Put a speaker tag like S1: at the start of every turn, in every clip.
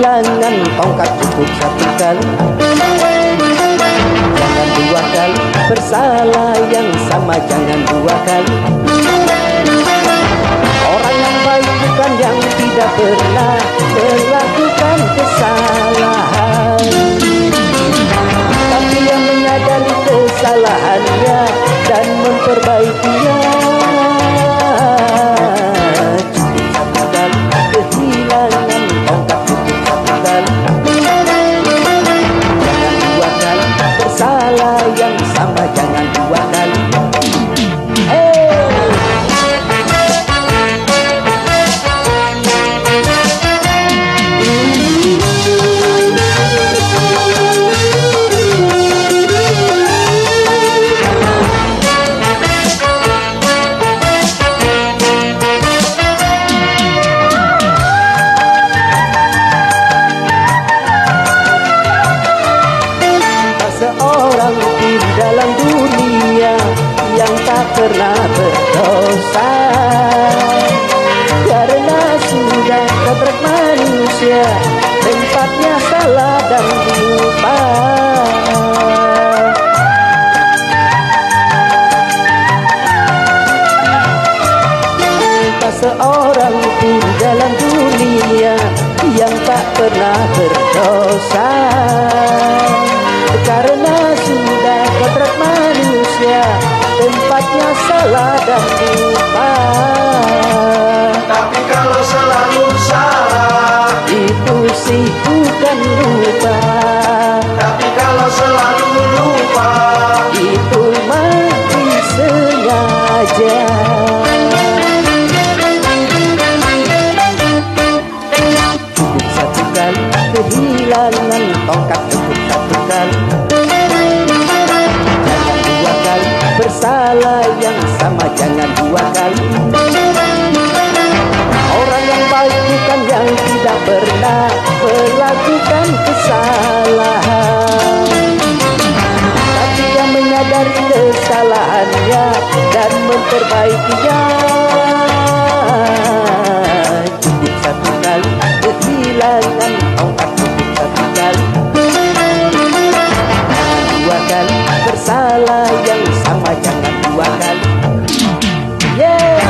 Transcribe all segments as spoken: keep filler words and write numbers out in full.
S1: kehilangan tongkat cukup satu kali, jangan dua kali. Bersalah yang sama jangan dua kali. Orang yang baik bukan yang tidak pernah melakukan kesalahan, tapi yang menyadari kesalahannya dan memperbaikinya. Yang sama jangan dua kali. Hey. Seorang di dalam dunia yang tak pernah berdosa, karena sudah kodrat manusia tempatnya salah dan lupa. Tak seorang pun dalam dunia yang tak pernah berdosa, karena sudah kodrat manusia tempatnya salah dan lupa.
S2: Tapi kalau selalu salah,
S1: itu sih bukan lupa.
S2: tapi kalau selalu lupa,
S1: Itu mati sengaja. Cukup satu kali kehilangan tongkat, cukup satu kali. Jangan dua kali. Bersalah yang sama jangan dua kali. Orang yang baik bukan yang tidak pernah melakukan kesalahan, tapi yang menyadari kesalahannya dan memperbaikinya. Cukup satu kali kehilangan tongkat, cukup satu kali. Dua kali. Bersalah yang sama jangan dua kali. Yeah.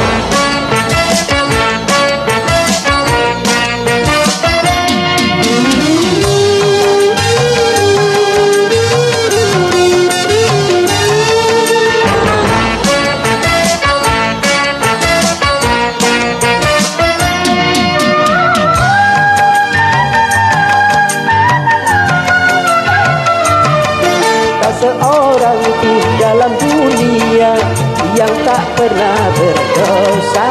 S1: Seorang di dalam dunia yang tak pernah berdosa,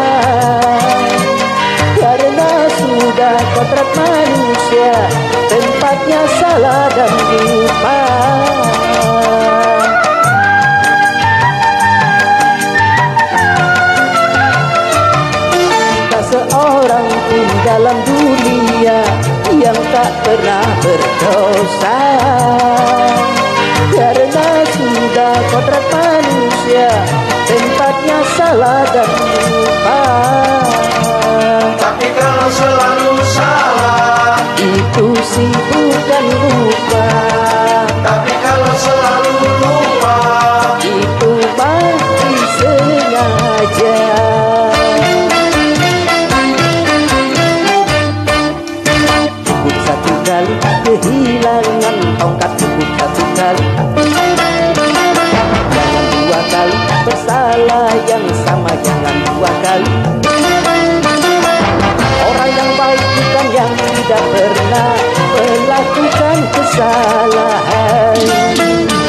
S1: karena sudah kodrat manusia tempatnya salah dan lupa. Tak seorang pun dalam dunia yang tak pernah berdosa, karena sudah kodrat manusia tempatnya salah dan lupa.
S2: tapi kalau selalu salah,
S1: Itu sih bukan lupa.
S2: tapi kalau selalu lupa,
S1: Itu mati sengaja. Cukup satu kali kehilangan tongkat, cukup satu kali. Jangan dua kali. Bersalah yang sama jangan dua kali. Orang yang baik bukan yang tidak pernah melakukan kesalahan,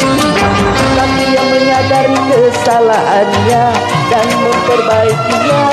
S1: tapi yang menyadari kesalahannya dan memperbaikinya.